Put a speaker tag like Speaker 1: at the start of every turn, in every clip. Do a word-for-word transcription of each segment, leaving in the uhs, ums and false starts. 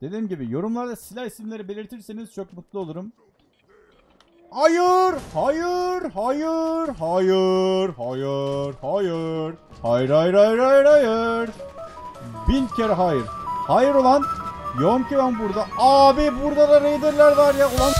Speaker 1: Dediğim gibi yorumlarda silah isimleri belirtirseniz çok mutlu olurum. Hayır, hayır, hayır, hayır, hayır, hayır, hayır, hayır, hayır, hayır, hayır. Bin kere hayır. Hayır ulan. Yoğum ki ben burada. Abi burada da Raider'ler var ya ulan.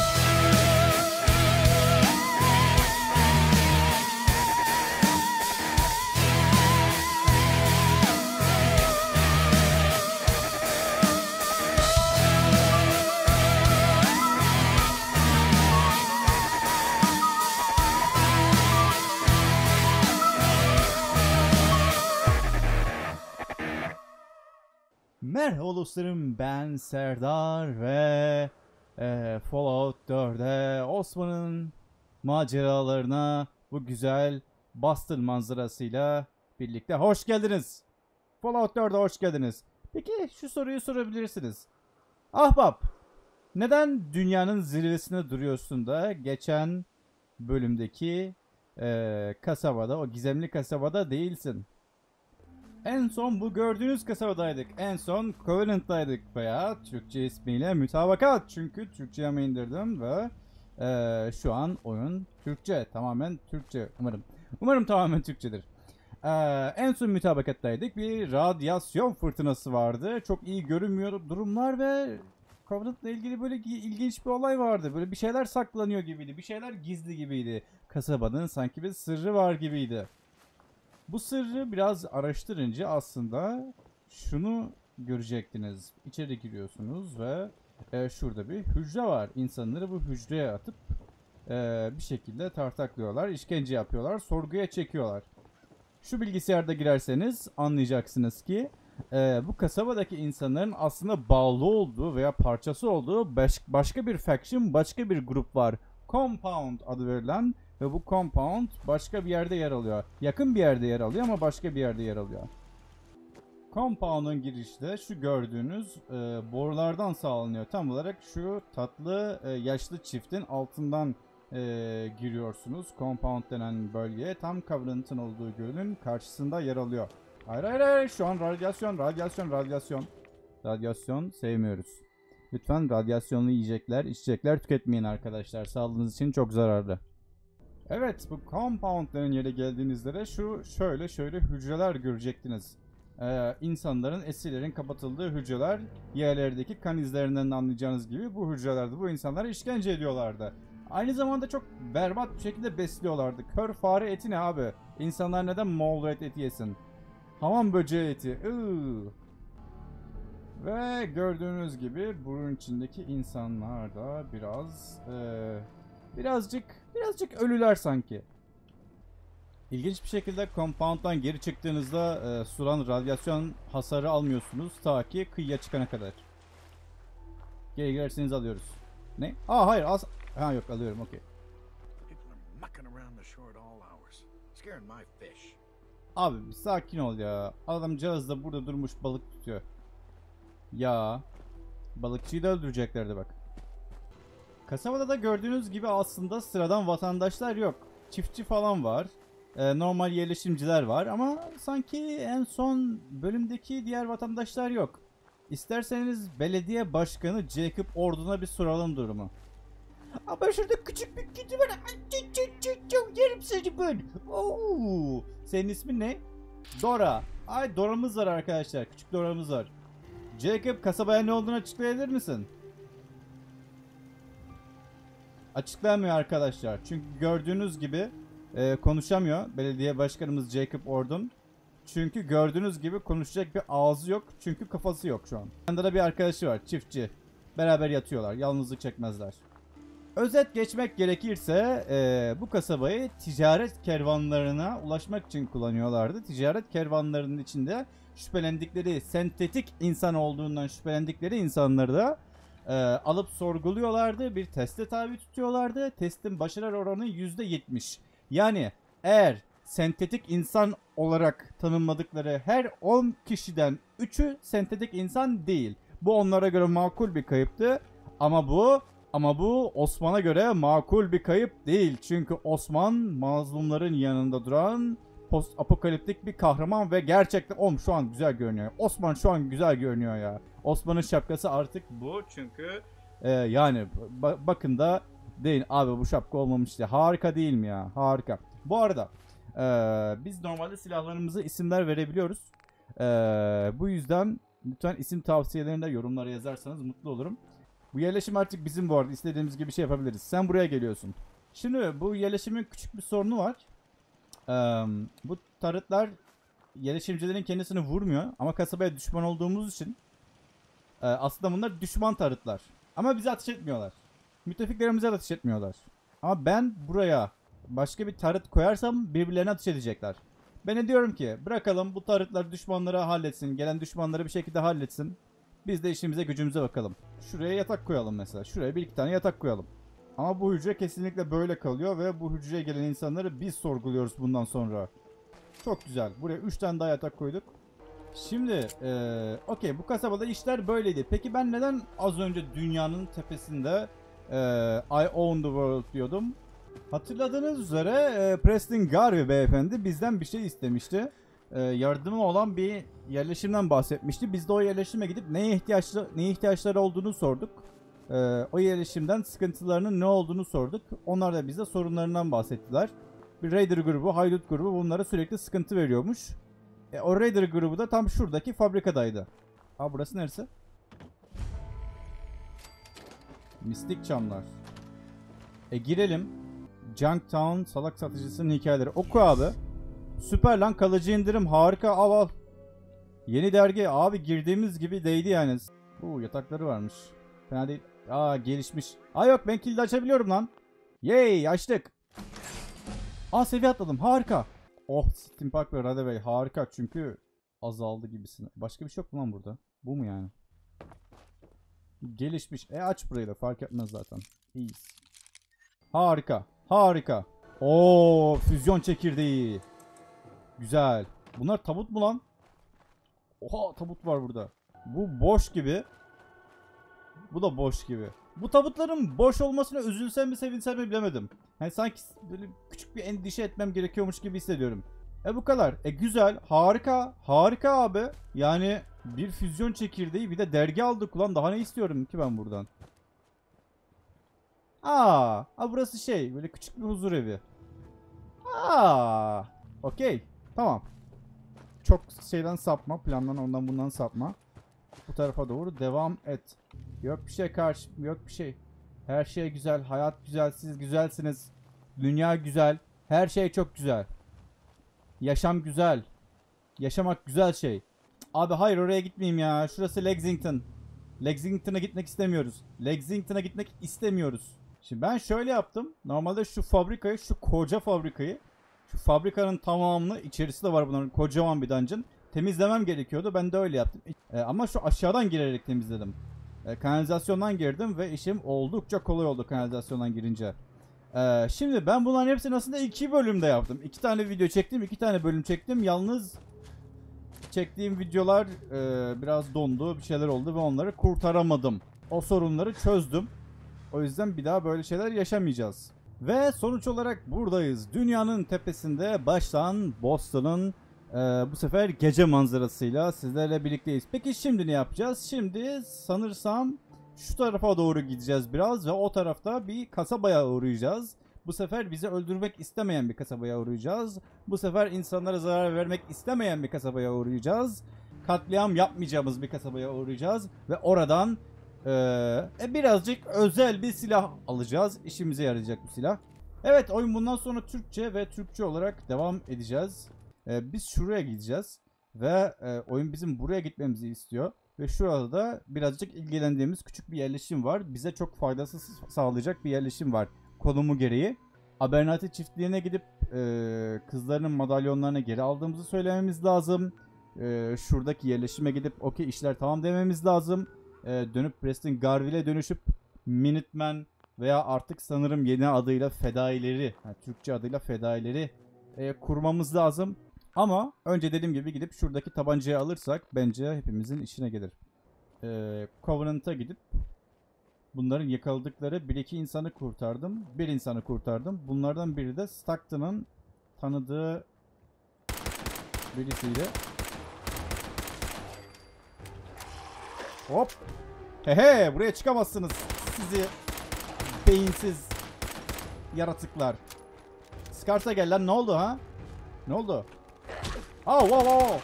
Speaker 1: Merhaba dostlarım, ben Serdar ve e, Fallout dörde Osman'ın maceralarına bu güzel Boston manzarasıyla birlikte hoş geldiniz. Fallout dörde hoş geldiniz. Peki şu soruyu sorabilirsiniz. Ahbap, neden dünyanın zirvesinde duruyorsun da geçen bölümdeki e, kasabada, o gizemli kasabada değilsin? En son bu gördüğünüz kasabadaydık. En son Covenant'daydık veya Türkçe ismiyle Mütabakat. Çünkü Türkçe'ye mi indirdim ve e, şu an oyun Türkçe. Tamamen Türkçe umarım. Umarım tamamen Türkçedir. E, en son Mütabakat'taydık. Bir radyasyon fırtınası vardı. Çok iyi görünmüyor durumlar ve Covenant'la ilgili böyle ilginç bir olay vardı. Böyle bir şeyler saklanıyor gibiydi. Bir şeyler gizli gibiydi. Kasabanın sanki bir sırrı var gibiydi. Bu sırrı biraz araştırınca aslında şunu görecektiniz. İçeri giriyorsunuz ve e, şurada bir hücre var. İnsanları bu hücreye atıp e, bir şekilde tartaklıyorlar, işkence yapıyorlar, sorguya çekiyorlar. Şu bilgisayarda girerseniz anlayacaksınız ki e, bu kasabadaki insanların aslında bağlı olduğu veya parçası olduğu baş, başka bir faction, başka bir grup var. Compound adı verilen. Ve bu compound başka bir yerde yer alıyor. Yakın bir yerde yer alıyor ama başka bir yerde yer alıyor. Compound'un girişi de şu gördüğünüz e, borulardan sağlanıyor. Tam olarak şu tatlı e, yaşlı çiftin altından e, giriyorsunuz. Compound denen bölgeye tam Covenant'ın olduğu gölün karşısında yer alıyor. Hayır hayır hayır, şu an radyasyon, radyasyon, radyasyon. Radyasyon sevmiyoruz. Lütfen radyasyonlu yiyecekler, içecekler tüketmeyin arkadaşlar. Sağlığınız için çok zararlı. Evet, bu compoundların yere geldiğinizde de şu şöyle şöyle hücreler görecektiniz. Ee, insanların, esirlerin kapatıldığı hücreler, yerlerdeki kan izlerinden anlayacağınız gibi bu hücrelerde bu insanlara işkence ediyorlardı. Aynı zamanda çok berbat bir şekilde besliyorlardı. Kör fare eti ne abi? İnsanlar neden mole rat eti yesin? Hamam böceği eti. Iıı. Ve gördüğünüz gibi bunun içindeki insanlar da biraz ee, birazcık birazcık ölüler sanki. İlginç bir şekilde compound'dan geri çıktığınızda e, suran radyasyon hasarı almıyorsunuz ta ki kıyıya çıkana kadar. Geri girerseniz alıyoruz. Ne? Aa hayır az... Ha yok alıyorum okey. Abi bir sakin ol ya. Adamcağız da burada durmuş balık tutuyor. Ya balıkçıyı da öldüreceklerdi bak. Kasabada da gördüğünüz gibi aslında sıradan vatandaşlar yok. Çiftçi falan var. Ee, normal yerleşimciler var ama sanki en son bölümdeki diğer vatandaşlar yok. İsterseniz belediye başkanı Jacob Ordon'a bir soralım durumu. Ama şurada küçük bir kedi var. Yerim seni ben. Oo. Senin ismin ne? Dora. Ay Dora'mız var arkadaşlar. Küçük Dora'mız var. Jacob, kasabaya ne olduğunu açıklayabilir misin? Açıklayamıyor arkadaşlar. Çünkü gördüğünüz gibi e, konuşamıyor belediye başkanımız Jacob Ordon. Çünkü gördüğünüz gibi konuşacak bir ağzı yok. Çünkü kafası yok şu an. Yanında da bir arkadaşı var, çiftçi. Beraber yatıyorlar. Yalnızlık çekmezler. Özet geçmek gerekirse e, bu kasabayı ticaret kervanlarına ulaşmak için kullanıyorlardı. Ticaret kervanlarının içinde şüphelendikleri, sentetik insan olduğundan şüphelendikleri insanları da e, alıp sorguluyorlardı. Bir teste tabi tutuyorlardı. Testin başarı oranı yüzde yetmiş. Yani eğer sentetik insan olarak tanımladıkları her on kişiden üçü sentetik insan değil. Bu onlara göre makul bir kayıptı. Ama bu Ama bu Osman'a göre makul bir kayıp değil. Çünkü Osman mazlumların yanında duran post apokaliptik bir kahraman ve gerçekten oğlum şu an güzel görünüyor. Osman şu an güzel görünüyor ya. Osman'ın şapkası artık bu çünkü e, yani ba- bakın da deyin abi bu şapka olmamıştı. Harika değil mi ya? Harika. Bu arada e, biz normalde silahlarımıza isimler verebiliyoruz. E, bu yüzden lütfen isim tavsiyelerini de yorumlara yazarsanız mutlu olurum. Bu yerleşim artık bizim bu arada. İstediğimiz gibi şey yapabiliriz. Sen buraya geliyorsun. Şimdi bu yerleşimin küçük bir sorunu var. Ee, bu tarıtlar yerleşimcilerin kendisini vurmuyor. Ama kasabaya düşman olduğumuz için e, aslında bunlar düşman tarıtlar. Ama bize ateş etmiyorlar. Müttefiklerimize ateş etmiyorlar. Ama ben buraya başka bir tarıt koyarsam birbirlerine ateş edecekler. Ben de diyorum ki bırakalım bu tarıtlar düşmanları halletsin. Gelen düşmanları bir şekilde halletsin. Biz de işimize gücümüze bakalım. Şuraya yatak koyalım mesela. Şuraya bir iki tane yatak koyalım. Ama bu hücre kesinlikle böyle kalıyor ve bu hücreye gelen insanları biz sorguluyoruz bundan sonra. Çok güzel. Buraya üç tane daha yatak koyduk. Şimdi ee, okey bu kasabada işler böyleydi. Peki ben neden az önce dünyanın tepesinde ee, I own the world diyordum? Hatırladığınız üzere ee, Preston Garvey beyefendi bizden bir şey istemişti. Ee, yardımı olan bir yerleşimden bahsetmişti. Biz de o yerleşime gidip neye ihtiyaçları, neye ihtiyaçları olduğunu sorduk. Ee, o yerleşimden sıkıntılarının ne olduğunu sorduk. Onlar da bize sorunlarından bahsettiler. Bir Raider grubu, Haydut grubu bunlara sürekli sıkıntı veriyormuş. E, o Raider grubu da tam şuradaki fabrikadaydı. Aa burası neresi? Mistik çamlar. E girelim. Junktown salak satıcısının hikayeleri. Oku abi. Süper lan kalıcı indirim harika al al. Yeni dergi abi girdiğimiz gibi değdi yani. Uuu yatakları varmış. Fena değil. Aa gelişmiş. Aa yok ben kilidi açabiliyorum lan. Yay açtık. Aa seviye atladım harika. Oh Steam Park ve Radaway harika çünkü azaldı gibisin. Başka bir şey yok mu lan burada? Bu mu yani? Gelişmiş. E aç burayı da fark etmez zaten. İyiyiz. Harika. Harika. Oo füzyon çekirdeği. Güzel. Bunlar tabut mu lan? Oha tabut var burada. Bu boş gibi. Bu da boş gibi. Bu tabutların boş olmasına üzülsem mi sevinsem mi bilemedim. Yani sanki böyle küçük bir endişe etmem gerekiyormuş gibi hissediyorum. E bu kadar. E güzel. Harika. Harika abi. Yani bir füzyon çekirdeği bir de dergi aldık ulan. Daha ne istiyorum ki ben buradan? Aa, a burası şey böyle küçük bir huzur evi. Aa, okey. Tamam. Çok şeyden sapma. Plandan ondan bundan sapma. Bu tarafa doğru devam et. Yok bir şey karşı. Yok bir şey. Her şey güzel. Hayat güzel. Siz güzelsiniz. Dünya güzel. Her şey çok güzel. Yaşam güzel. Yaşamak güzel şey. Abi hayır oraya gitmeyeyim ya. Şurası Lexington. Lexington'a gitmek istemiyoruz. Lexington'a gitmek istemiyoruz. Şimdi ben şöyle yaptım. Normalde şu fabrikayı, şu koca fabrikayı, şu fabrikanın tamamını içerisi de var bunların kocaman bir dungeon. Temizlemem gerekiyordu. Ben de öyle yaptım. E, ama şu aşağıdan girerek temizledim. E, kanalizasyondan girdim ve işim oldukça kolay oldu kanalizasyondan girince. E, şimdi ben bunların hepsini aslında iki bölümde yaptım. İki tane video çektim, iki tane bölüm çektim. Yalnız çektiğim videolar e, biraz dondu, bir şeyler oldu ve onları kurtaramadım. O sorunları çözdüm. O yüzden bir daha böyle şeyler yaşamayacağız. Ve sonuç olarak buradayız. Dünyanın tepesinde baştan Boston'ın e, bu sefer gece manzarasıyla sizlerle birlikteyiz. Peki şimdi ne yapacağız? Şimdi sanırsam şu tarafa doğru gideceğiz biraz ve o tarafta bir kasabaya uğrayacağız. Bu sefer bizi öldürmek istemeyen bir kasabaya uğrayacağız. Bu sefer insanlara zarar vermek istemeyen bir kasabaya uğrayacağız. Katliam yapmayacağımız bir kasabaya uğrayacağız. Ve oradan ee, birazcık özel bir silah alacağız. İşimize yarayacak bir silah. Evet oyun bundan sonra Türkçe ve Türkçe olarak devam edeceğiz. Ee, biz şuraya gideceğiz. Ve e, oyun bizim buraya gitmemizi istiyor. Ve şurada da birazcık ilgilendiğimiz küçük bir yerleşim var. Bize çok faydası sağlayacak bir yerleşim var. Konumu gereği. Abernathy çiftliğine gidip e, kızlarının madalyonlarını geri aldığımızı söylememiz lazım. E, şuradaki yerleşime gidip okey işler tamam dememiz lazım. E, dönüp Preston Garvey'le dönüşüp Minutemen veya artık sanırım yeni adıyla Fedaileri, yani Türkçe adıyla Fedaileri e, kurmamız lazım. Ama önce dediğim gibi gidip şuradaki tabancayı alırsak bence hepimizin işine gelir. E, Covenant'a gidip bunların yakaladıkları bir iki insanı kurtardım. Bir insanı kurtardım. Bunlardan biri de Stockton'ın tanıdığı birisiydi. Hop. Hehe, buraya çıkamazsınız. Sizi beyinsiz yaratıklar. Skarta gel lan, ne oldu ha? Ne oldu? Oh, wow, wow.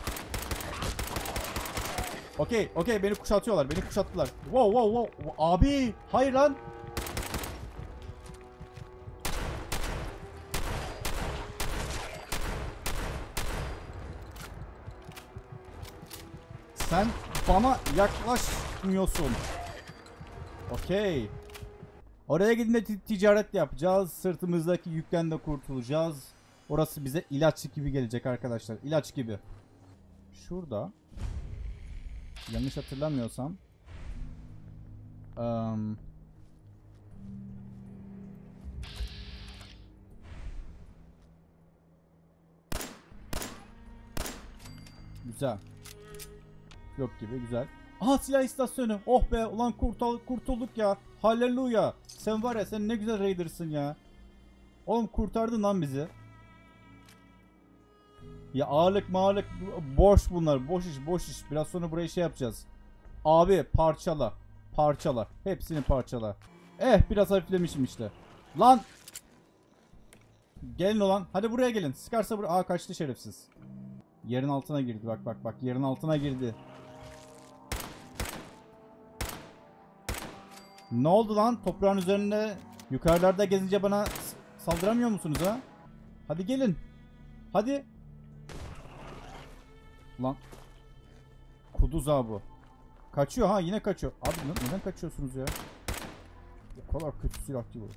Speaker 1: Okey, okey, beni kuşatıyorlar. Beni kuşattılar. Wow, wow, wow. Abi, hayır lan. Sen bana yaklaşmıyorsun. Okey. Oraya gidince ticaret yapacağız. Sırtımızdaki yükten de kurtulacağız. Orası bize ilaç gibi gelecek arkadaşlar. İlaç gibi. Şurada. Yanlış hatırlamıyorsam. Um, güzel. Yok gibi, güzel. Aha, silah istasyonu. Oh be, ulan kurtul kurtulduk ya. Halleluya. Sen var ya, sen ne güzel raidersın ya. Oğlum kurtardın lan bizi. Ya ağırlık mağırlık boş bunlar. Boş iş, boş iş. Biraz sonra burayı şey yapacağız. Abi parçala. Parçala. Hepsini parçala. Eh, biraz hafiflemişim işte. Lan. Gelin ulan. Hadi buraya gelin. Sıkarsa buraya. Aa, kaçtı şerefsiz. Yerin altına girdi. Bak bak bak. Yerin altına girdi. Ne oldu lan? Toprağın üzerinde yukarılarda gezince bana saldıramıyor musunuz ha? Hadi gelin. Hadi. Lan. Kuduz ha bu. Kaçıyor ha, yine kaçıyor. Abi neden kaçıyorsunuz ya? O kadar kötü silah ki bu.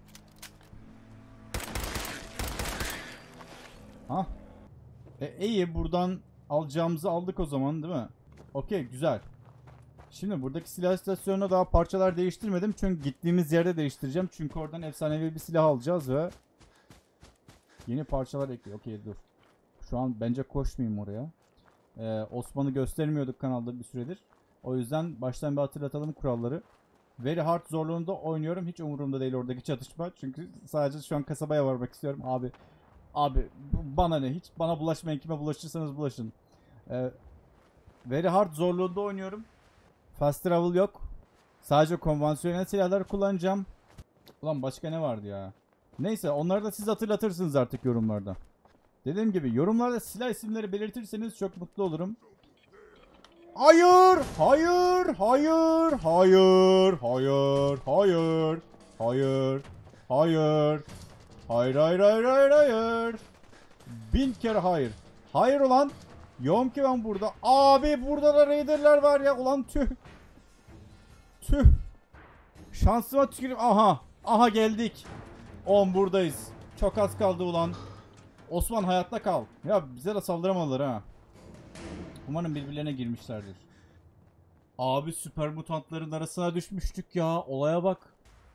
Speaker 1: Ha? E iyi, buradan alacağımızı aldık o zaman değil mi? Okey, güzel. Şimdi buradaki silah istasyonuna daha parçalar değiştirmedim. Çünkü gittiğimiz yerde değiştireceğim. Çünkü oradan efsanevi bir silah alacağız ve yeni parçalar ekliyor. Okey, dur. Şu an bence koşmayayım oraya. Ee, Osman'ı göstermiyorduk kanalda bir süredir. O yüzden baştan bir hatırlatalım kuralları. Very hard zorluğunda oynuyorum. Hiç umurumda değil oradaki çatışma. Çünkü sadece şu an kasabaya varmak istiyorum. Abi, abi bana ne? Hiç bana bulaşmayın. Kime bulaşırsanız bulaşın. Ee, very hard zorluğunda oynuyorum. Fast travel yok. Sadece konvansiyonel silahlar kullanacağım. Ulan başka ne vardı ya? Neyse, onları da siz hatırlatırsınız artık yorumlarda. Dediğim gibi yorumlarda silah isimleri belirtirseniz çok mutlu olurum. Hayır, hayır, hayır, hayır, hayır, hayır, hayır, hayır, hayır, hayır, hayır, hayır, hayır. Bin kere hayır. Hayır ulan. Yoğum ki ben burada. Abi burada da raiderler var ya. Ulan tüh. Tüh. Şansıma tükürüm. Aha. Aha geldik. On buradayız. Çok az kaldı ulan. Osman hayatta kal. Ya bize de saldıramadılar ha. Umarım birbirlerine girmişlerdir. Abi süper mutantların arasına düşmüştük ya. Olaya bak.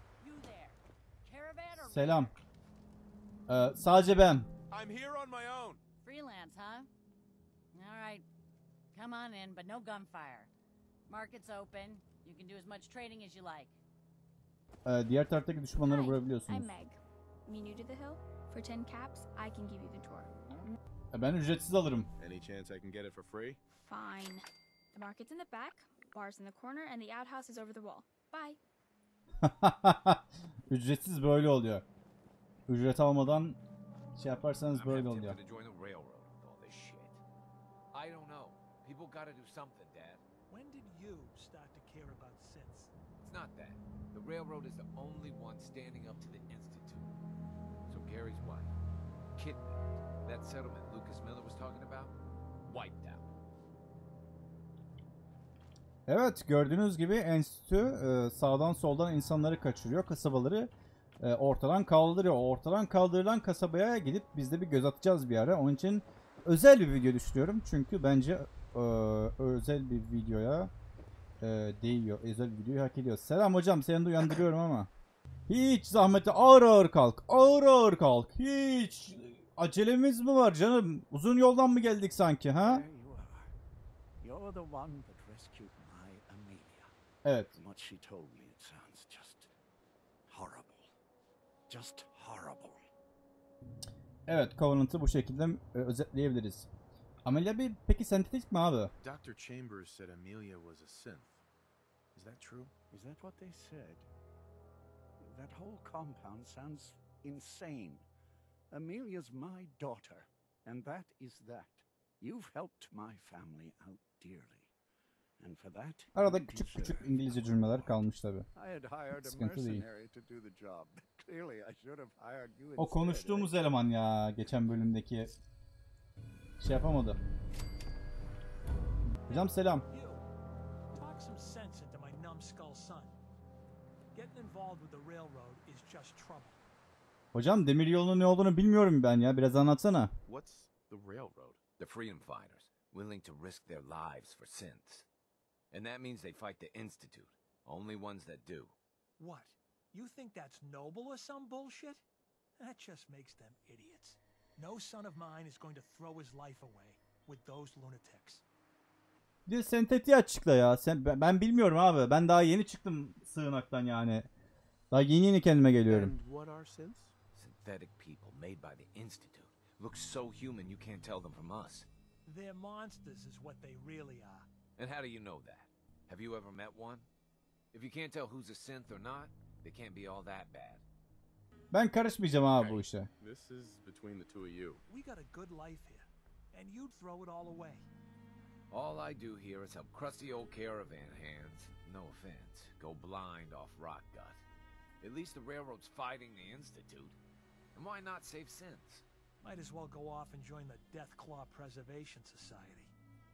Speaker 1: Selam. Ee, sadece ben.
Speaker 2: Freelance, huh? All right. Come on in, but no gunfire. Market's open. You can do as much trading as you like.
Speaker 1: Ee, diğer taraftaki düşmanları
Speaker 3: Hi,
Speaker 1: vurabiliyorsunuz.
Speaker 3: I'm Meg. You new to the hill? For ten caps, I can give you the tour.
Speaker 1: Ee, ben ücretsiz alırım.
Speaker 4: Any chance I can get it for free?
Speaker 3: Fine. The market's in the back, bar's in the corner, and the outhouse is over the wall. Bye.
Speaker 1: Ücretsiz böyle oluyor. Ücret almadan şey yaparsanız
Speaker 5: I'm
Speaker 1: böyle
Speaker 5: half
Speaker 1: oluyor.
Speaker 5: tempted to join the railroad with all this shit. I don't know. People gotta do something, Dad.
Speaker 6: When did you start to care about sense?
Speaker 5: It's not that. The railroad is the only one standing up to the Institute. So Gary's wife, kidnapped. That settlement Lucas Miller was talking about, wiped out.
Speaker 1: Evet, gördüğünüz gibi enstitü e, sağdan soldan insanları kaçırıyor. Kasabaları e, ortadan kaldırıyor. Ortadan kaldırılan kasabaya gidip biz de bir göz atacağız bir ara. Onun için özel bir video düşünüyorum. Çünkü bence e, özel bir videoya e, değiyor. Özel bir videoyu hak ediyor. Selam hocam, seni de uyandırıyorum ama. Hiç zahmeti, ağır ağır kalk. Ağır ağır kalk. Hiç acelemiz mi var canım? Uzun yoldan mı geldik sanki ha?
Speaker 6: There you are. You're the one that rescued my Amelia.
Speaker 1: Evet.
Speaker 6: From what she told me, it sounds just horrible. Just horrible.
Speaker 1: Evet, Covenant'ı bu şekilde e, özetleyebiliriz. Amelia bir peki sentetik mi abi?
Speaker 4: Doctor Chambers said Amelia was a synth.
Speaker 6: that true? Is that what they said? That whole compound sounds insane. Amelia's my daughter, and that is that. You've helped my family out dearly. And for that,
Speaker 1: Arada
Speaker 6: you
Speaker 1: küçük
Speaker 6: deserve
Speaker 1: küçük İngilizce cümleler kalmış tabi.
Speaker 6: I had hired a
Speaker 1: Sıkıntı değil.
Speaker 6: mercenary to do the job. Clearly I should have hired you
Speaker 1: O
Speaker 6: instead.
Speaker 1: konuştuğumuz eleman ya geçen bölümdeki şey yapamadı. Hocam selam.
Speaker 7: You, talk some sense into my numbskull son. Getting involved with the railroad is just trouble.
Speaker 1: Hocam demir yolunun ne olduğunu bilmiyorum ben ya. Biraz anlatsana.
Speaker 4: What's the railroad?
Speaker 5: The freedom fighters, willing to risk their lives for synths. And that means they fight the Institute. Only ones that do.
Speaker 7: What? You think that's noble or some bullshit? That just makes them idiots. No son of mine is going to throw his life away with those lunatics.
Speaker 1: Bir sentetiği açıkla ya. Sen, ben, ben bilmiyorum abi. Ben daha yeni çıktım sığınaktan yani. Daha yeni yeni kendime geliyorum.
Speaker 4: And what are synths?
Speaker 5: Synthetic people made by the Institute. Look so human you can't tell them from us.
Speaker 7: They're monsters is what they really are.
Speaker 5: And how do you know that? Have you ever met one? If you can't tell who's a synth or not, they can't be all that bad.
Speaker 1: Ben karışmayacağım abi bu işe.
Speaker 4: This is between the two of you.
Speaker 7: We got a good life here, and you'd throw it all away.
Speaker 5: All I do here is help crusty old caravan hands, no offense, go blind off rock gut. At least the railroad's fighting the Institute. And why not save synths?
Speaker 7: Might as well go off and join the Death Claw Preservation Society.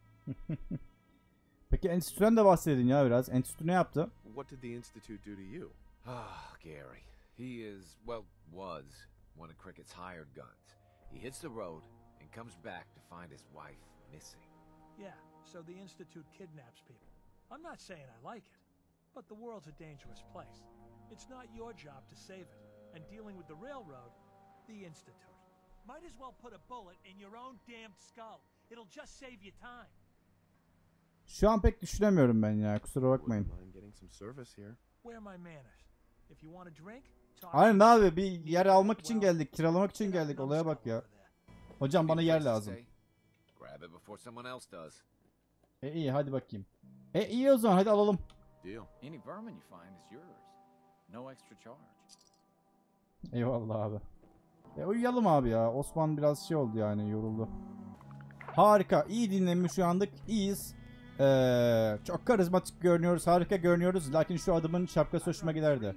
Speaker 1: Peki enstitüden de bahsedin ya biraz. Enstitü ne yaptı?
Speaker 4: What did the Institute do to you?
Speaker 5: Ah, Gary. He is, well, was one of Crickett's hired guns. He hits the road and comes back to find his wife missing.
Speaker 7: Yeah, so the Institute kidnaps people. I'm not saying I like it, but the world's a dangerous place. It's not your job to save it. And dealing with the railroad, the Institute. Might as well put a bullet in your own damned skull. It'll just save you time.
Speaker 1: Şu an pek düşünemiyorum ben ya. Kusura bakmayın.
Speaker 4: Wouldn't mind getting some service here.
Speaker 7: Where are my manners? If you want a drink, talk.
Speaker 1: Aynen abi bir yer almak için geldik. Kiralamak için geldik. Olaya bak ya. Hocam bana yer lazım.
Speaker 5: Grab it before someone else does.
Speaker 1: E iyi hadi bakayım. E iyi o zaman hadi alalım.
Speaker 4: Deal.
Speaker 8: Any vermin you find is yours. No extra charge.
Speaker 1: Eyvallah abi. E uyuyalım abi ya. Osman biraz şey oldu yani yoruldu. Harika. İyi dinlenmiş uyandık. İyiyiz. Ee, çok karizmatik görünüyoruz. Harika görünüyoruz. Lakin şu adamın şapkası hoşuma giderdi.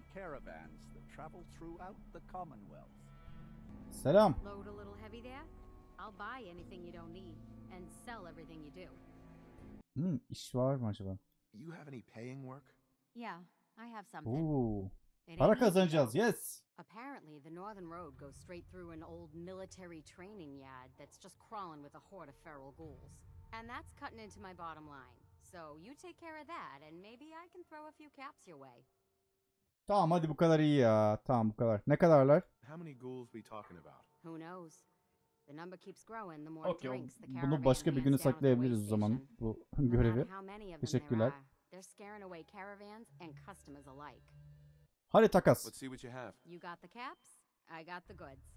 Speaker 1: Selam.
Speaker 9: Load a little heavy there? I'll buy anything you don't need and sell everything you do.
Speaker 1: Hmm, iş var mı acaba?
Speaker 4: You have any paying work?
Speaker 9: Yeah, I have something.
Speaker 1: Oo.
Speaker 9: It
Speaker 1: Para
Speaker 9: ain't easy,
Speaker 1: kazanacağız.
Speaker 9: though.
Speaker 1: Yes.
Speaker 9: Apparently, the Northern Road goes straight through an old military training yard that's just crawling with a horde of feral ghouls. And that's cutting into my bottom line. So you take care of that and maybe I can throw a few caps your way.
Speaker 1: Tamam hadi bu kadar iyi ya. Tamam bu kadar. Ne kadarlar?
Speaker 4: How many ghouls we talking about?
Speaker 9: Who knows? The number keeps growing the more
Speaker 1: Okey.
Speaker 9: drinks the
Speaker 1: Bunu
Speaker 9: caravan
Speaker 1: başka bir güne
Speaker 9: hands down at the
Speaker 1: saklayabiliriz o
Speaker 9: way
Speaker 1: zaman.
Speaker 9: station.
Speaker 1: Bu
Speaker 9: No
Speaker 1: görevi.
Speaker 9: matter how many of them there
Speaker 1: Teşekkürler.
Speaker 9: are, they're scaring away caravans and customers alike.
Speaker 1: Hadi takas.
Speaker 4: Let's see what you have.
Speaker 9: You got the caps, I got the goods.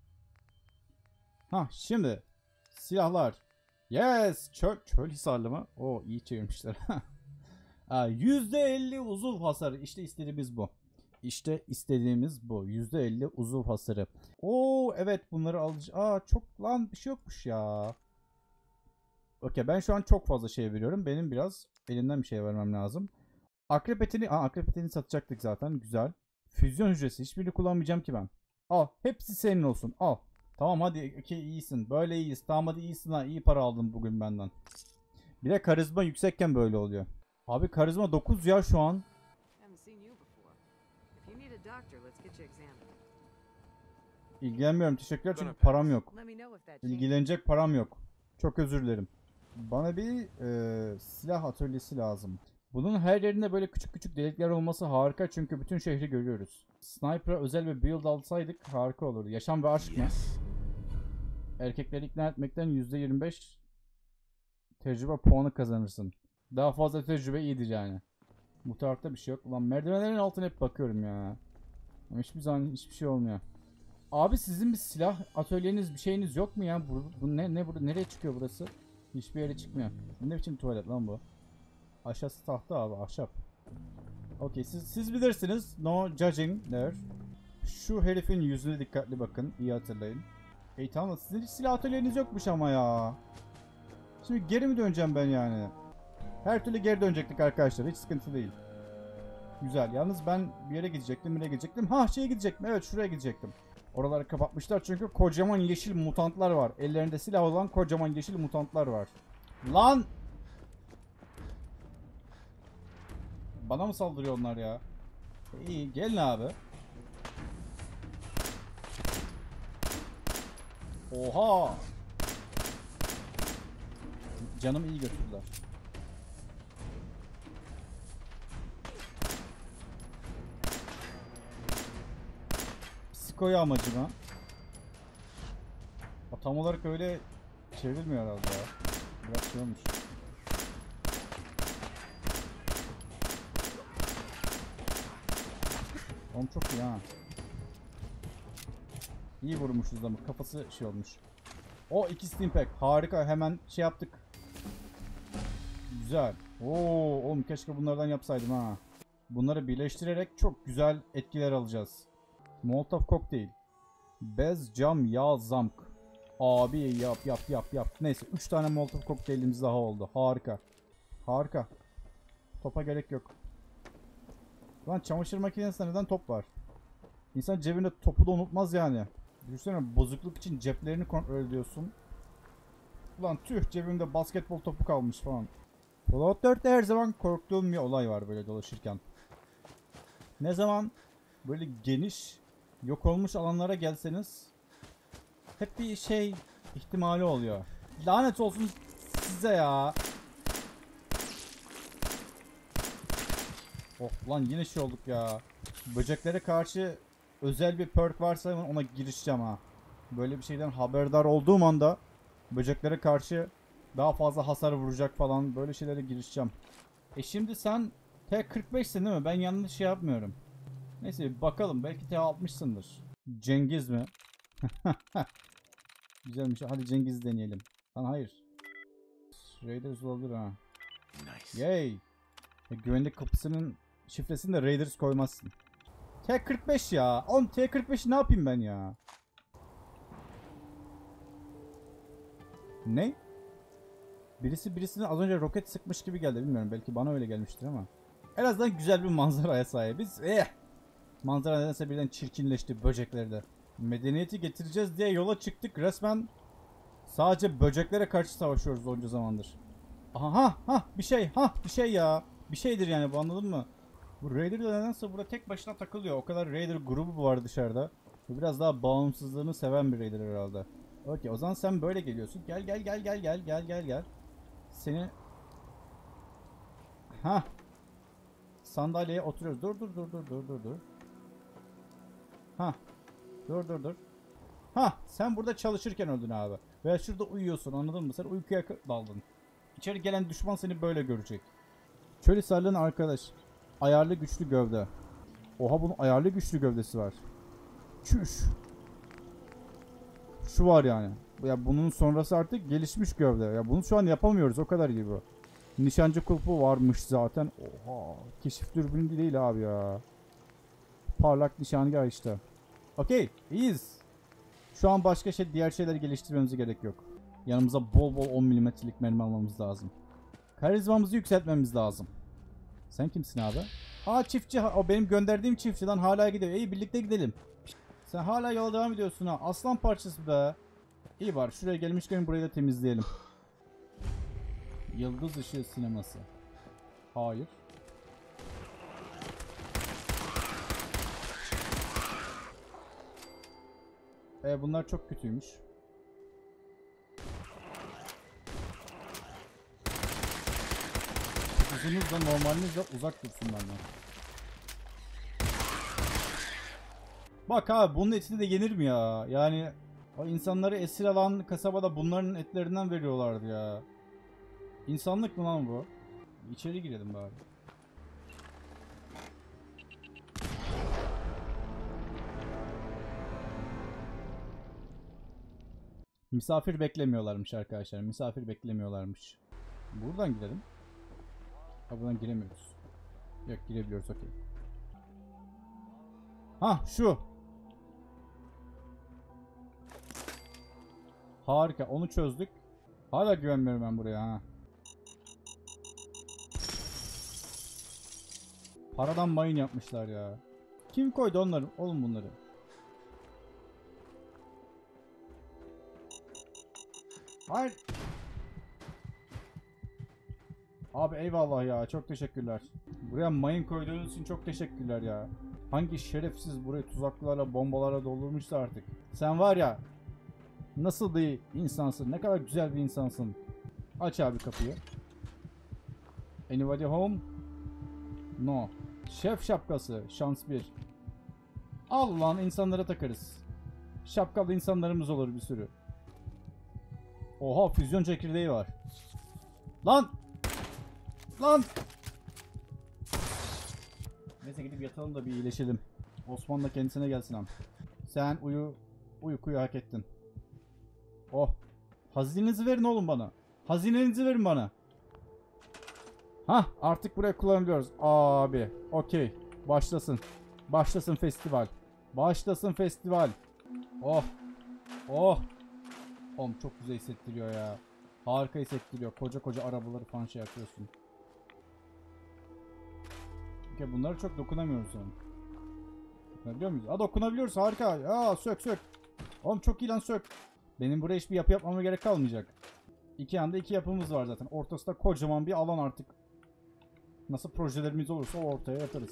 Speaker 1: Ha şimdi. Silahlar. Yes. Çöl, çöl hisarlı mı? Oo iyi çevirmişler. yüzde elli uzuv hasarı. İşte istediğimiz bu. İşte istediğimiz bu. yüzde elli uzuv hasarı. Oo evet bunları alacağım. Aa çok lan bir şey yokmuş ya. Okey ben şu an çok fazla şey veriyorum. Benim biraz elimden bir şey vermem lazım. Akrep etini, aa, akrep etini satacaktık zaten. Güzel. Füzyon hücresi. Hiçbirini kullanmayacağım ki ben. Al. Hepsi senin olsun. Al. Tamam hadi. Okay, iyisin. Böyle iyiyiz. Tamam hadi iyisin ha. İyi para aldın bugün benden. Bir de karizma yüksekken böyle oluyor. Abi karizma dokuz ya şu an. İlgilenmiyorum. Teşekkürler çünkü param yok. İlgilenecek param yok. Çok özür dilerim. Bana bir e, silah atölyesi lazım. Bunun her yerinde böyle küçük küçük delikler olması harika çünkü bütün şehri görüyoruz. Sniper'a özel bir build alsaydık harika olurdu. Yaşam ve aşk mı?
Speaker 4: Yes.
Speaker 1: Erkekleri ikna etmekten yüzde yirmi beş tecrübe puanı kazanırsın. Daha fazla tecrübe iyidir yani. Bu tarafta bir şey yok. Ulan merdivenlerin altına hep bakıyorum ya. Ama hiçbir zaman hiçbir şey olmuyor. Abi sizin bir silah atölyeniz bir şeyiniz yok mu ya? Bu, bu ne ne burada nereye çıkıyor burası? Hiçbir yere çıkmıyor. Ne biçim tuvalet lan bu? Aşağısı tahta abi ahşap. Okey, siz, siz bilirsiniz. No judging there. Şu herifin yüzüne dikkatli bakın. İyi hatırlayın. E tamam, sizin hiç silah atölyeniz yokmuş ama ya. Şimdi geri mi döneceğim ben yani? Her türlü geri dönecektik arkadaşlar. Hiç sıkıntı değil. Güzel. Yalnız ben bir yere gidecektim. Nereye gidecektim? Ha, şeye gidecektim. Evet, şuraya gidecektim. Oraları kapatmışlar çünkü kocaman yeşil mutantlar var. Ellerinde silah olan kocaman yeşil mutantlar var. Lan! Bana mı saldırıyor onlar ya? İyi, gelin abi. Oha! Canımı iyi götürdüler. Psikoya amacına. Tam olarak öyle çevrilmiyor herhalde ya. Biraz şey olmuş. Oğlum çok iyi ha. İyi vurmuşuz ama kafası şey olmuş. O iki steam pack. Harika, hemen şey yaptık. Güzel. Oo, oğlum keşke bunlardan yapsaydım ha. Bunları birleştirerek çok güzel etkiler alacağız. Molotov kokteyl. Bez, cam, yağ, zamk. Abi yap yap yap yap. Neyse, üç tane Molotov kokteylimiz daha oldu. Harika. Harika. Topa gerek yok. Lan çamaşır makinesinde neden top var? İnsan cebinde topu da unutmaz yani. Düşünsene, bozukluk için ceplerini kontrol ediyorsun. Ulan tüh, cebimde basketbol topu kalmış falan. Fallout dörtte her zaman korktuğum bir olay var böyle dolaşırken. Ne zaman böyle geniş, yok olmuş alanlara gelseniz hep bir şey ihtimali oluyor. Lanet olsun size ya. Oh lan, yine şey olduk ya. Böceklere karşı özel bir perk varsa ona girişeceğim ha. Böyle bir şeyden haberdar olduğum anda böceklere karşı daha fazla hasar vuracak falan, böyle şeylere girişeceğim. E şimdi sen T kırk beşsin değil mi? Ben yanlış şey yapmıyorum. Neyse bir bakalım, belki T altmışsındır. Cengiz mi? Güzelmiş. Hadi Cengiz deneyelim. Lan hayır. Raiders olabilir ha. Nice. Yay. E, güvenlik kapısının şifresini de Raiders koymazsın. T kırk beş ya. Oğlum T kırk beşi ne yapayım ben ya? Ne? Birisi birisine az önce roket sıkmış gibi geldi. Bilmiyorum, belki bana öyle gelmiştir ama. En azından güzel bir manzaraya sahibiz. Eh! Manzara nedense birden çirkinleşti böceklerde. Medeniyeti getireceğiz diye yola çıktık. Resmen sadece böceklere karşı savaşıyoruz onca zamandır. Aha ha ha bir şey ha bir şey ya. Bir şeydir yani bu, anladın mı? Bu Raider nedense burada tek başına takılıyor. O kadar Raider grubu var dışarıda. Bu biraz daha bağımsızlığını seven bir Raider herhalde. Okey, o zaman sen böyle geliyorsun. Gel gel gel gel gel gel gel gel. Seni... Ha. Sandalyeye oturuyoruz. Dur dur dur dur dur dur dur. Ha. Dur dur dur. Ha, sen burada çalışırken öldün abi. Veya şurada uyuyorsun, anladın mı? Sen uykuya daldın. İçeri gelen düşman seni böyle görecek. Çölisarlığın arkadaş. Ayarlı güçlü gövde. Oha, bunun ayarlı güçlü gövdesi var. Çüş. Şu var yani. Ya bunun sonrası artık gelişmiş gövde. Ya bunu şu an yapamıyoruz, o kadar gibi. Nişancı kulpu varmış zaten. Oha. Keşif dürbünü değil abi ya. Parlak nişangah işte. Okey, iyiyiz. Şu an başka şey, diğer şeyleri geliştirmemize gerek yok. Yanımıza bol bol on milimetrelik mermi almamız lazım. Karizmamızı yükseltmemiz lazım. Sen kimsin abi? Aa, çiftçi. O benim gönderdiğim çiftçiden hala gidiyor. İyi, birlikte gidelim. Sen hala yola devam ediyorsun ha. Aslan parçası be. İyi var. Şuraya gelmişken burayı da temizleyelim. Yıldız ışığı sineması. Hayır. E bunlar çok kötüymüş. Uzunuz da normalinizle uzak dursun benden. Bak abi, bunun etini de yenir mi ya? Yani o insanları esir alan kasabada bunların etlerinden veriyorlardı ya. İnsanlık mı lan bu? İçeri girelim bari. Misafir beklemiyorlarmış arkadaşlar. Misafir beklemiyorlarmış. Buradan gidelim. Ha, buradan giremiyoruz. Yok, girebiliyoruz, okey. Ha şu. Harika, onu çözdük. Hala güvenmiyorum ben buraya ha. Paradan mayın yapmışlar ya. Kim koydu onları? Oğlum bunları. Hayır. Abi eyvallah ya. Çok teşekkürler. Buraya mayın koyduğunuz için çok teşekkürler ya. Hangi şerefsiz burayı tuzaklarla, bombalarla doldurmuşsa artık. Sen var ya. Nasıl bir insansın? Ne kadar güzel bir insansın. Aç abi kapıyı. Anybody home? No. Şef şapkası. Şans bir. Al lan, insanlara takarız. Şapkalı insanlarımız olur bir sürü. Oha, füzyon çekirdeği var. Lan! Lan! Neyse, gidip yatalım da bir iyileşelim. Osman da kendisine gelsin am. Sen uyu, uykuyu hak ettin. Oh. Hazinenizi verin oğlum bana. Hazinenizi verin bana. Hah, artık buraya kullanabiliyoruz. Abi. Okey. Başlasın. Başlasın festival. Başlasın festival. Oh. Oh. Oğlum çok güzel hissettiriyor ya. Harika hissettiriyor. Koca koca arabaları falan şey yapıyorsun. Okay, bunlara çok dokunamıyoruz yani. Dokunabiliyor muyuz? Aa, dokunabiliyoruz. Harika. Aa, sök sök. Oğlum çok iyi lan, sök. Benim buraya hiçbir yapı yapmama gerek kalmayacak. İki yanda iki yapımız var zaten. Ortasında kocaman bir alan artık. Nasıl projelerimiz olursa ortaya yaparız.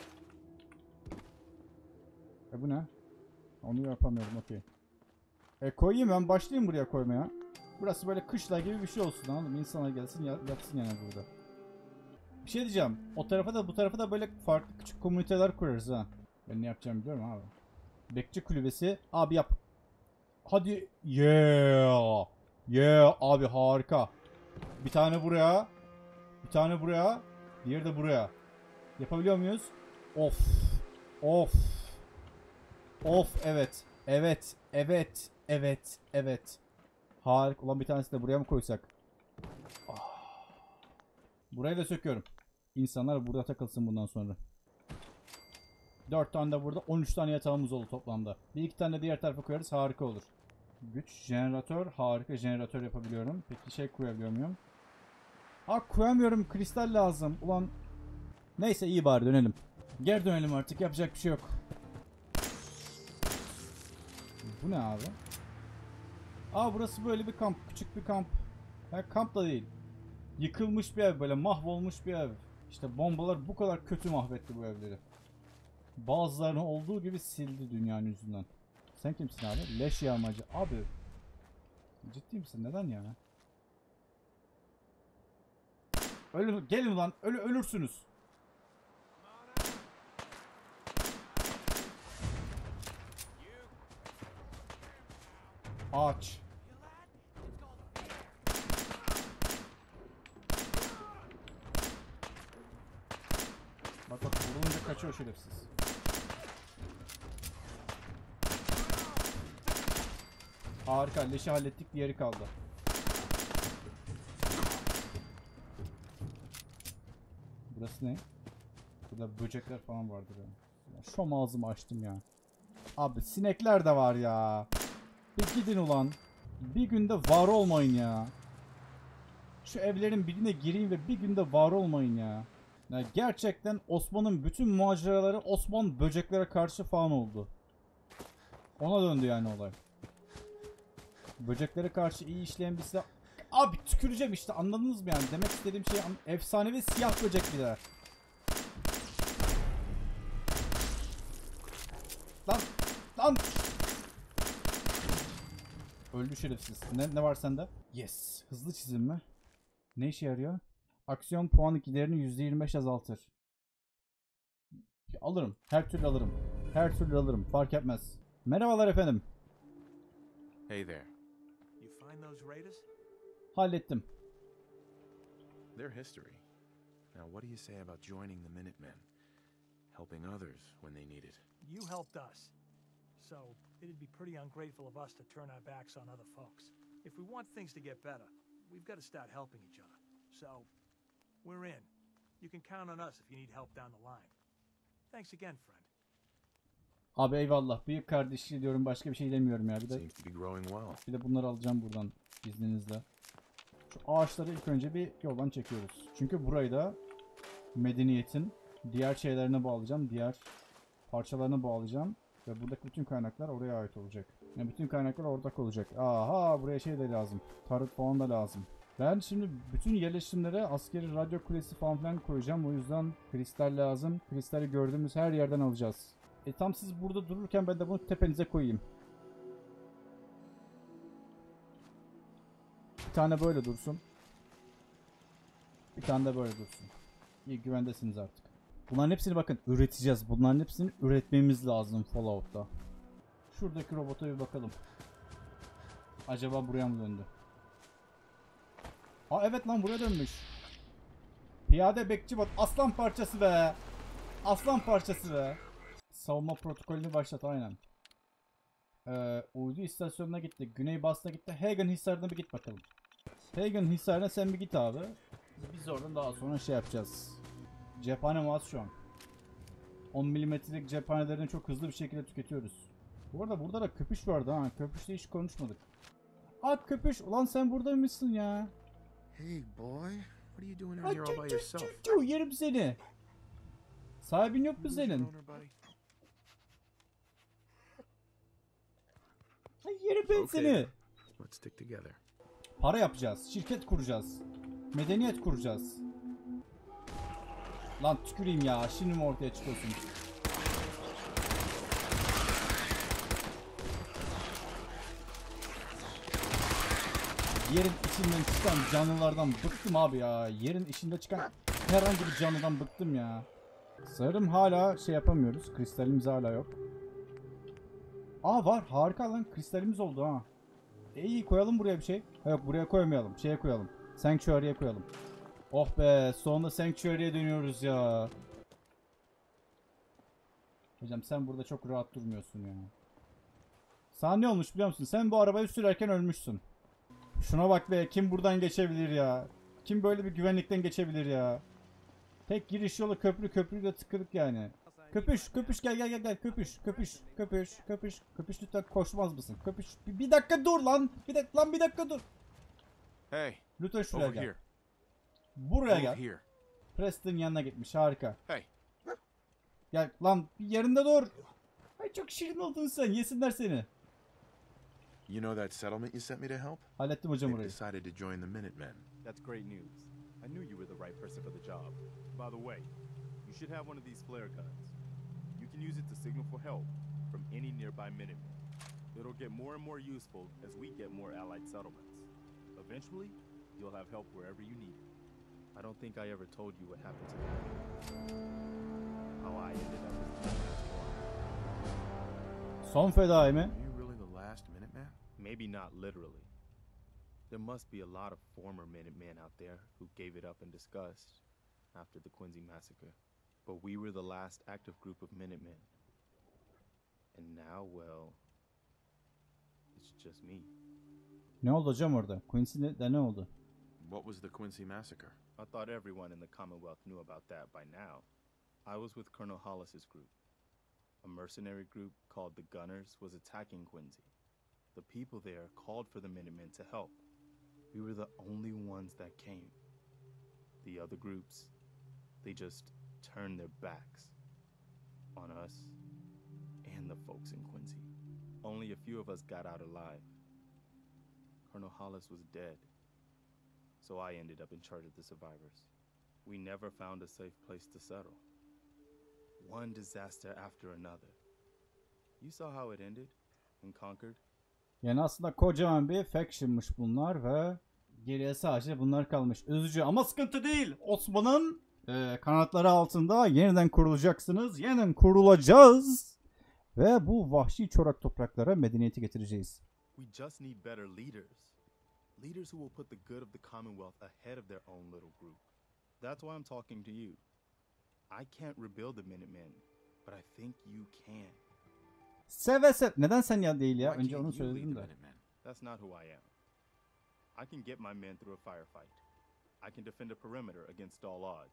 Speaker 1: E bu ne? Onu yapamıyorum, okey. E koyayım, ben başlayayım buraya koymaya. Burası böyle kışla gibi bir şey olsun, anladın mı? İnsanlar gelsin yatsın yani burada. Bir şey diyeceğim. O tarafa da bu tarafa da böyle farklı küçük komüniteler kurarız ha. Ben ne yapacağımı biliyorum abi. Bekçi kulübesi. Abi yap. Hadi. Yeah. Yeah abi, harika. Bir tane buraya. Bir tane buraya. Diğeri de buraya. Yapabiliyor muyuz? Of. Of. Of, evet. Evet. Evet. Evet. Evet. Harika. Ulan bir tanesi de buraya mı koysak? Oh. Burayı da söküyorum. İnsanlar burada takılsın bundan sonra. dört tane de burada. on üç tane yatağımız oldu toplamda. Bir iki tane de diğer tarafa koyarız. Harika olur. Güç, jeneratör. Harika, jeneratör yapabiliyorum. Peki şey koyabiliyor muyum? Aa, koyamıyorum. Kristal lazım. Ulan. Neyse, iyi bari dönelim. Geri dönelim artık. Yapacak bir şey yok. Bu ne abi? Aa, burası böyle bir kamp. Küçük bir kamp. Ha, kamp da değil. Yıkılmış bir ev. Böyle mahvolmuş bir ev. İşte bombalar bu kadar kötü mahvetti bu evleri. Bazılarını olduğu gibi sildi dünyanın yüzünden. Sen kimsin abi? Leş yağmacı. Abi. Ciddi misin? Neden ya? Ölün, gelin lan. Ölü, ölürsünüz. Ağaç. Bak bak, vurulunca kaçıyor şerefsiz. Harika, leşi hallettik, diğeri kaldı. Burası ne? Burada böcekler falan vardır yani. Ya şom ağzımı açtım ya. Abi sinekler de var ya. Bir gidin ulan. Bir günde var olmayın ya. Şu evlerin birine gireyim ve bir günde var olmayın ya. Ya gerçekten Osman'ın bütün maceraları Osman böceklere karşı falan oldu. Ona döndü yani olay. Böceklere karşı iyi işleyen bir silah. Abi tüküreceğim işte, anladınız mı yani? Demek istediğim şey efsanevi siyah böcek bir de. Lan! Lan! Öldü şerefsiz. Ne, ne var sende? Yes. Hızlı çizim mi? Ne işe yarıyor? Aksiyon puan giderini yüzde yirmi beş azaltır. Alırım. Her türlü alırım. Her türlü alırım. Fark etmez. Merhabalar efendim.
Speaker 4: Hey there.
Speaker 7: You find those raiders?
Speaker 1: Hallettim.
Speaker 4: They're history. Now, what do you say about joining the Minutemen? Helping others when they need it.
Speaker 7: You helped us. So, it'd be pretty ungrateful of us to turn our backs on other folks. If we want things to get better, we've got to start helping each other. So, we're in. You can count on us if you need help down the line. Thanks again, friend.
Speaker 1: Abi eyvallah. Büyük kardeşi diyorum, başka bir şey demiyorum ya. Bir de,
Speaker 4: Seems to be growing well.
Speaker 1: bir de bunları alacağım buradan izninizle. Şu ağaçları ilk önce bir yoldan çekiyoruz. Çünkü burayı da medeniyetin diğer şeylerine bağlayacağım. Diğer parçalarına bağlayacağım. Ve buradaki bütün kaynaklar oraya ait olacak. Yani bütün kaynaklar ortak olacak. Aha, buraya şey de lazım. Tarıt falan da lazım. Ben şimdi bütün yerleşimlere askeri radyo kulesi falan filan koyacağım. O yüzden kristal lazım. Kristali gördüğümüz her yerden alacağız. E tam siz burada dururken ben de bunu tepenize koyayım. Bir tane böyle dursun. Bir tane de böyle dursun. İyi, güvendesiniz artık. Bunların hepsini bakın üreteceğiz. Bunların hepsini üretmemiz lazım Fallout'ta. Şuradaki robota bir bakalım. Acaba buraya mı döndü? Aa evet lan, buraya dönmüş. Piyade bekçi bot. Aslan parçası be. Aslan parçası be. Savunma protokolünü başlat aynen. Ee, uydu istasyonuna gitti. Güneybatıs'a gitti. Hagen Hisarı'na bir git bakalım. Hagen Hisarı'na sen bir git abi. Biz oradan daha sonra şey yapacağız. Cephane mi az şu an? on milimetrelik cephanelerini çok hızlı bir şekilde tüketiyoruz. Bu arada burada da köpüş vardı ha. Köpüşle hiç konuşmadık. Aa köpüş, ulan sen burada mısın ya?
Speaker 4: Hey boy, what are you doing out here all by yourself?
Speaker 1: Çu, yerim seni. Sahibin yok mu senin? Ay, yerim ben seni.
Speaker 4: Let's stick together.
Speaker 1: Para yapacağız, şirket kuracağız. Medeniyet kuracağız. Lan tüküreyim ya, şimdi mi ortaya çıkıyorsun? Yerin içinden çıkan canlılardan bıktım abi ya. Yerin içinde çıkan herhangi bir canlıdan bıktım ya. Sanırım hala şey yapamıyoruz. Kristalimiz hala yok. Aa var, harika lan, kristalimiz oldu ha. E iyi, koyalım buraya bir şey. Ha, yok buraya koymayalım, şeye koyalım. Sanctuary'e koyalım. Oh be, sonunda Sanctuary'e dönüyoruz ya. Hocam sen burada çok rahat durmuyorsun ya. Sana ne olmuş biliyor musun? Sen bu arabayı sürerken ölmüşsün. Şuna bak be, kim buradan geçebilir ya? Kim böyle bir güvenlikten geçebilir ya? Tek giriş yolu köprü, köprüyle tıkırık yani. Köpüş, köpüş gel gel gel gel köpüş, köpüş, köpüş, köpüş, köpüş lütfen koşmaz mısın? Köpüş, bir, bir dakika dur lan, bir dakika lan, bir dakika dur.
Speaker 4: Hey,
Speaker 1: Lütfen şuraya
Speaker 4: over
Speaker 1: gel.
Speaker 4: here.
Speaker 1: Buraya
Speaker 4: Over
Speaker 1: gel.
Speaker 4: here.
Speaker 1: Preston yanına gitmiş, harika.
Speaker 4: Hey.
Speaker 1: Gel lan, bir yerinde dur. Ay çok şirin oldun sen, yesinler seni.
Speaker 4: You know that settlement you sent me to help?
Speaker 1: Hallettim hocam
Speaker 4: They've
Speaker 1: orayı.
Speaker 4: decided to join the Minutemen.
Speaker 10: That's great news. I knew you were the right person for the job. By the way, you should have one of these flare guns. You can use it to signal for help from any nearby Minutemen. It'll get more and more useful as we get more allied settlements. Eventually, you'll have help wherever you need it. I don't think I ever told you what happened to me. How I ended up as the last one.
Speaker 1: Son fedai mi?
Speaker 4: Are you really the last Minuteman?
Speaker 10: Maybe not literally. There must be a lot of former Minutemen out there who gave it up in disgust after the Quincy massacre. But we were the last active group of Minutemen. And now, well, it's just me.
Speaker 1: Ne oldu hocam orada? Quincy'de ne oldu?
Speaker 4: What was the Quincy massacre?
Speaker 10: I thought everyone in the Commonwealth knew about that by now. I was with Colonel Hollis's group. A mercenary group called the Gunners was attacking Quincy. The people there called for the Minutemen to help. We were the only ones that came. The other groups, they just turned their backs on us and the folks in Quincy. Only a few of us got out alive. Colonel Hollis was dead, so I ended up in charge of the survivors. We never found a safe place to settle. One disaster after another. You saw how it ended in Concord?
Speaker 1: Yani aslında kocaman bir faction'mış bunlar ve geriye sadece bunlar kalmış. Üzücü ama sıkıntı değil. Osman'ın e, kanatları altında yeniden kurulacaksınız. Yeniden kurulacağız. Ve bu vahşi çorak topraklara medeniyeti getireceğiz.
Speaker 10: We just need better leaders. Leaders who will put the good of the Commonwealth ahead of their own little group. That's why I'm talking to you. I can't rebuild the Minutemen, but I think you can.
Speaker 1: Seve sev. Neden sen ya değil ya?
Speaker 4: Why
Speaker 1: Önce
Speaker 4: can't
Speaker 1: onu
Speaker 4: you lead
Speaker 1: söyledim
Speaker 4: the
Speaker 1: de.
Speaker 4: Minutemen?
Speaker 10: That's not who I am. I can get my men through a firefight. I can defend a perimeter against all odds.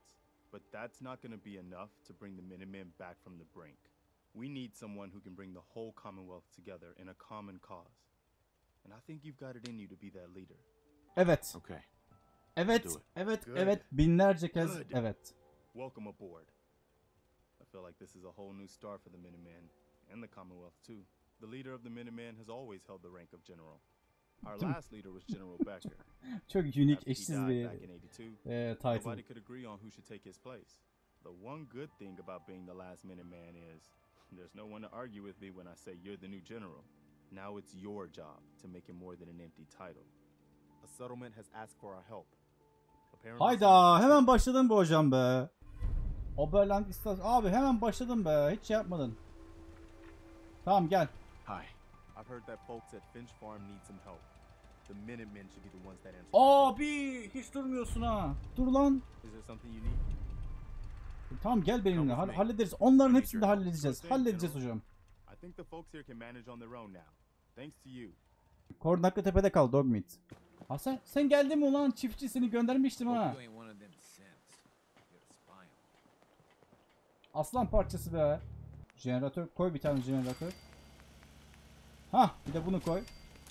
Speaker 10: But that's not going to be enough to bring the Minutemen back from the brink. We need someone who can bring the whole Commonwealth together in a common cause. And I think you've got it in you to be that leader.
Speaker 1: Evet.
Speaker 4: Okay.
Speaker 1: Evet.
Speaker 4: Do it.
Speaker 1: Evet.
Speaker 10: Good.
Speaker 1: Evet. Binlerce kez
Speaker 10: Good.
Speaker 1: evet.
Speaker 10: Welcome aboard. I feel like this is a whole new start for the Minutemen and the Commonwealth too. The leader of the Minutemen has always held the rank of general. Our last leader was General Becker.
Speaker 1: Çok unique,
Speaker 10: After he
Speaker 1: eşsiz
Speaker 10: died
Speaker 1: bir
Speaker 10: back in eighty-two,
Speaker 1: e, title.
Speaker 10: nobody could agree on who should take his place. The one good thing about being the last Minuteman is there's no one to argue with me when I say you're the new general. Now it's your job to make it more than an empty title. A settlement has asked for our help. Apparently
Speaker 1: Hayda, hemen başladın be hocam be. Oberland istas abi hemen başladın be. Hiç şey yapmadın. Tamam gel.
Speaker 4: Hi.
Speaker 10: I've heard that folks at Finch Farm need some help. The Minutemen should be the ones that answer.
Speaker 1: Abi hiç durmuyorsun ha. Dur lan.
Speaker 10: Is there something you need?
Speaker 1: Tamam gel benimle.
Speaker 10: Come
Speaker 1: Ha-
Speaker 10: with me.
Speaker 1: hallederiz. Onların
Speaker 10: I need
Speaker 1: hepsini de
Speaker 10: your help.
Speaker 1: halledeceğiz.
Speaker 10: Sure thing,
Speaker 1: Halledeceğiz
Speaker 10: General.
Speaker 1: hocam.
Speaker 10: I think the folks here can manage on their own now. Thanks to you.
Speaker 1: Kornaklı tepede kal Dogmeat. Ha sen, sen geldin mi ulan? Çiftçi seni göndermiştim
Speaker 5: Hope
Speaker 1: ha.
Speaker 5: you ain't one of them simps. You're a spy on me.
Speaker 1: Aslan parçası be. Jeneratör koy, bir tane jeneratör. Ha, bir de bunu koy.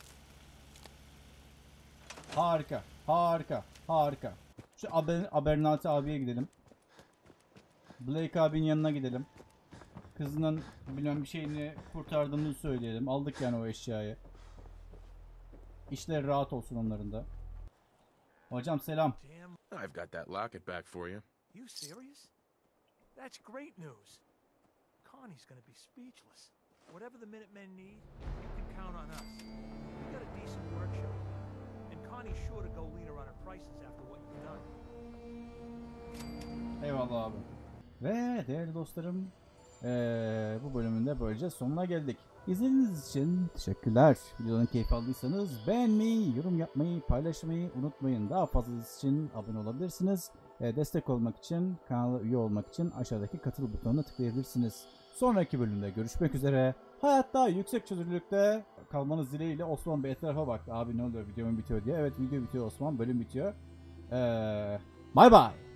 Speaker 1: Harika, harika, harika. Şu Aber, Abernathy abiye gidelim. Blake abinin yanına gidelim. Kızının bilmem bir şeyini kurtardığını söyleyelim. Aldık yani o eşyayı. İşleri rahat olsun onların da. Hocam selam.
Speaker 7: Damn.
Speaker 4: I've got that locket back for you.
Speaker 7: You serious? That's great news. Connie's gonna be speechless. Whatever the Minutemen need, you can count on us. We got a decent workshop. And Connie's sure to go leaner on her prices after what you've done.
Speaker 1: Eyvallah abi. Ve değerli dostlarım, ee, bu bölümün de böylece sonuna geldik. İzlediğiniz için teşekkürler. Videodan keyif aldıysanız beğenmeyi, yorum yapmayı, paylaşmayı unutmayın. Daha fazlası için abone olabilirsiniz. E, destek olmak için, kanala üye olmak için aşağıdaki katıl butonuna tıklayabilirsiniz. Sonraki bölümde görüşmek üzere. Hayatta yüksek çözünürlükte kalmanız dileğiyle. Osman bir etrafa baktı. Abi ne oluyor, videomun bitiyor diye. Evet, video bitiyor Osman, bölüm bitiyor. Eee bye bye.